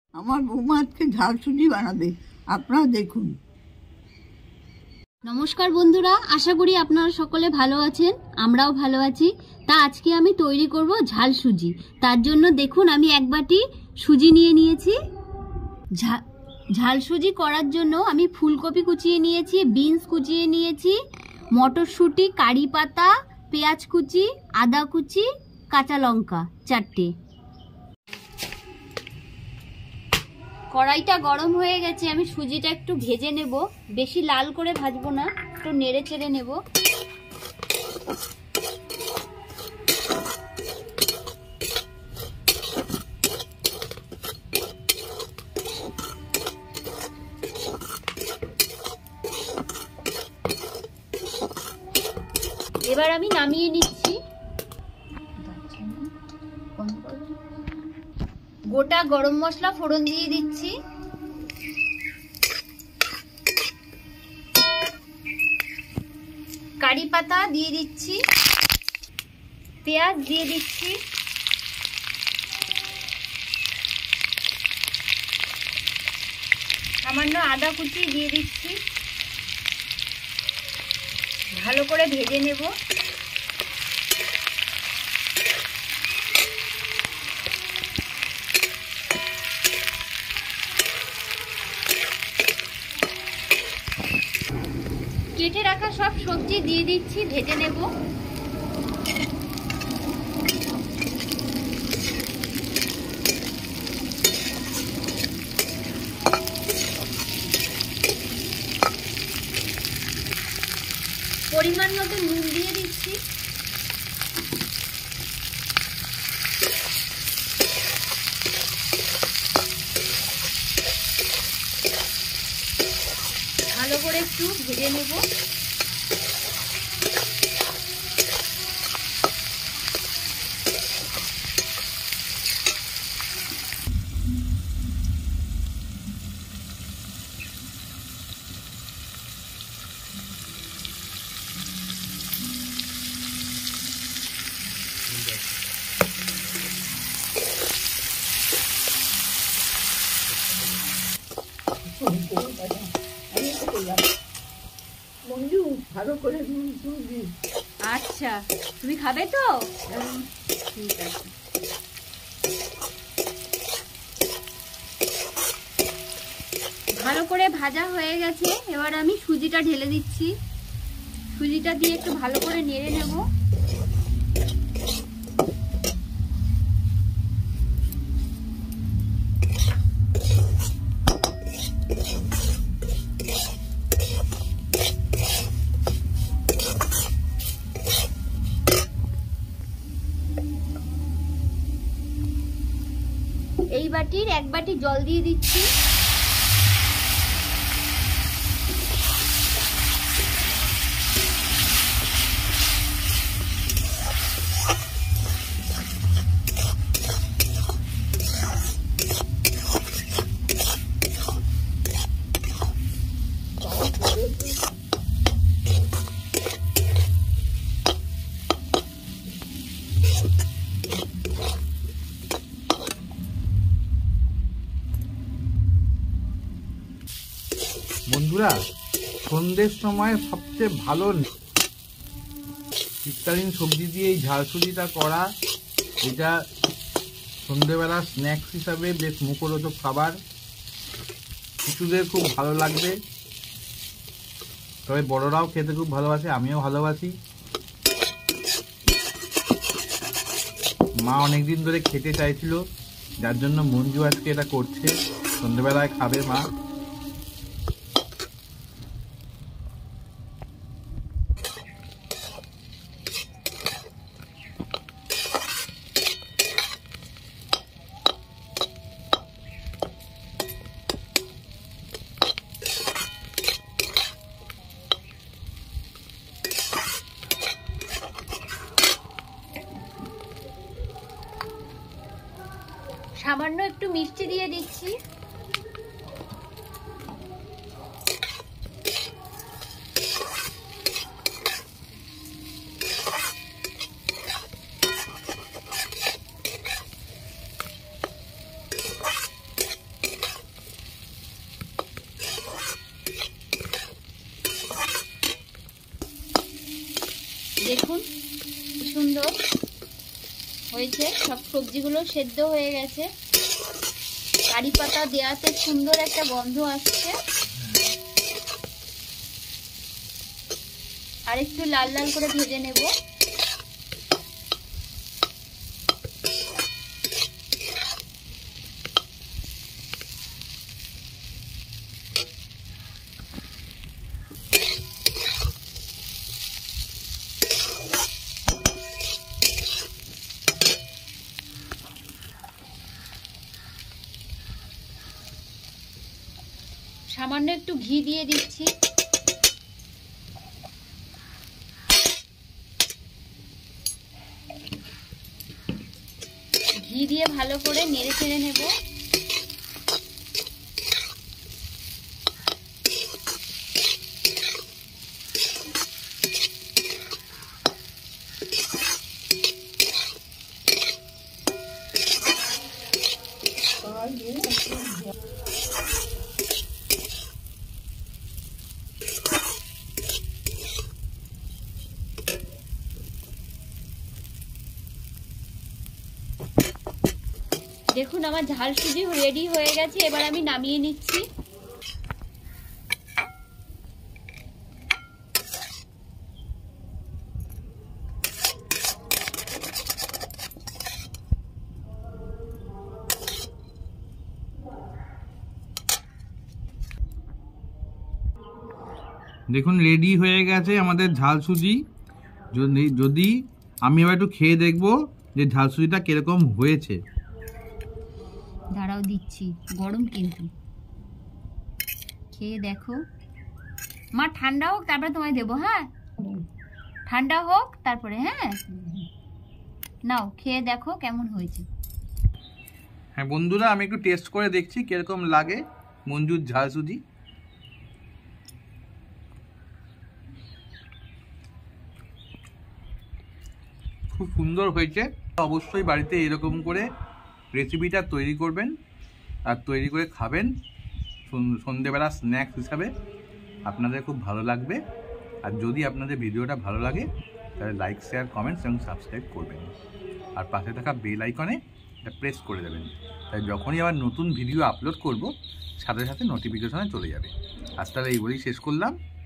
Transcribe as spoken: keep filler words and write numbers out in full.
আমার বৌমা আজকে ঝাল সুজি বানাবে, আপনারা দেখুন। নমস্কার বন্ধুরা, আশা করি আপনারা সকলে ভালো আছেন, আমরাও ভালো আছি। তা আজকে আমি তৈরি করব ঝাল সুজি। তার জন্য দেখুন আমি এক বাটি সুজি নিয়ে নিয়েছি। ঝাল সুজি করার জন্য আমি ফুলকপি কুচিয়ে নিয়েছি, বিনস কুচিয়ে নিয়েছি, মটরশুঁটি, কারি পাতা, পেঁয়াজ কুচি, আদা কুচি, কাঁচা লঙ্কা চারটে। কড়াইটা গরম হয়ে গেছে, আমি সুজিটা একটু ভেজে নেব। বেশি লাল করে ভাজবো না, একটু নেড়ে চেড়ে নেব। এবার আমি নামিয়ে নিচ্ছি। গোটা গরম মশলা ফোড়ন দিয়ে দিচ্ছি, কারি পাতা দিয়ে দিচ্ছি, পেঁয়াজ দিয়ে দিচ্ছি, সামান্য আদা কুচি দিয়ে দিচ্ছি। ভালো করে ভেজে নেব। কেটে রাখা সব সবজি দিয়ে দিচ্ছি, ভেজে নেব। পরিমাণ মতো নুন দিয়ে দিচ্ছি। ভালো করে একটু ভেজে নেব। মঞ্জু, ভালো করে সুজি। আচ্ছা, তুমি খাবে তো? ঠিক আছে। ভালো করে ভাজা হয়ে গেছে, এবার আমি সুজিটা ঢেলে দিচ্ছি। সুজিটা দিয়ে একটু ভালো করে নেড়ে নেব। এই বাটির এক বাটি জল দিয়ে দিচ্ছি। বন্ধুরা, সন্ধ্যের সময় সবচেয়ে ভালো শীতকালীন সবজি দিয়ে এই ঝাল সুজিটা করা। এটা সন্ধ্যেবেলা স্ন্যাক্স হিসাবে বেশ মুখরোচক খাবার, শিশুদের খুব ভালো লাগবে। তবে বড়রাও খেতে খুব ভালোবাসে, আমিও ভালোবাসি। মা অনেকদিন ধরে খেতে চাইছিল, যার জন্য মঞ্জু আজকে এটা করছে। সন্ধ্যেবেলায় খাবে মা। সামান্য একটু মিষ্টি দিয়ে দিচ্ছি। হয়েছে, সব সবজিগুলো সেদ্ধ হয়ে গেছে। কারি পাতা দেওয়াতে সুন্দর একটা গন্ধ আসছে। আর একটু লাল লাল করে ভেজে নেব। সামান্য একটু ঘি দিয়ে দিচ্ছি। ঘি দিয়ে ভালো করে নেড়ে চেড়ে নেব। দেখুন আমার ঝাল সুজি রেডি হয়ে গেছে, এবার আমি নামিয়ে নিচ্ছি। দেখুন রেডি হয়ে গেছে আমাদের ঝাল সুজি। যদি যদি আমি এবার একটু খেয়ে দেখবো যে ঝাল সুজিটা কিরকম হয়েছে। দাঁড়াও দিচ্ছি, গরম কিন্তু। খেয়ে দেখো মা, ঠান্ডা হোক তারপরে তোমায় দেবো। হ্যাঁ ঠান্ডা হোক তারপরে। হ্যাঁ নাও খেয়ে দেখো কেমন হয়েছে। হ্যাঁ বন্ধুরা, আমি একটু টেস্ট করে দেখছি কিরকম লাগে মঞ্জুর ঝাল সুজি। খুব সুন্দর হয়েছে। অবশ্যই বাড়িতে এরকম করে রেসিপিটা তৈরি করবেন আর তৈরি করে খাবেন সন্ধেবেলা স্ন্যাক্স হিসাবে। আপনাদের খুব ভালো লাগবে। আর যদি আপনাদের ভিডিওটা ভালো লাগে তাহলে লাইক, শেয়ার, কমেন্টস এবং সাবস্ক্রাইব করবেন। আর পাশে থাকা বেল আইকনে এটা প্রেস করে দেবেন, তাই যখনই আবার নতুন ভিডিও আপলোড করব সাথে সাথে নোটিফিকেশনে চলে যাবে। আজ তাহলে এই বলেই শেষ করলাম।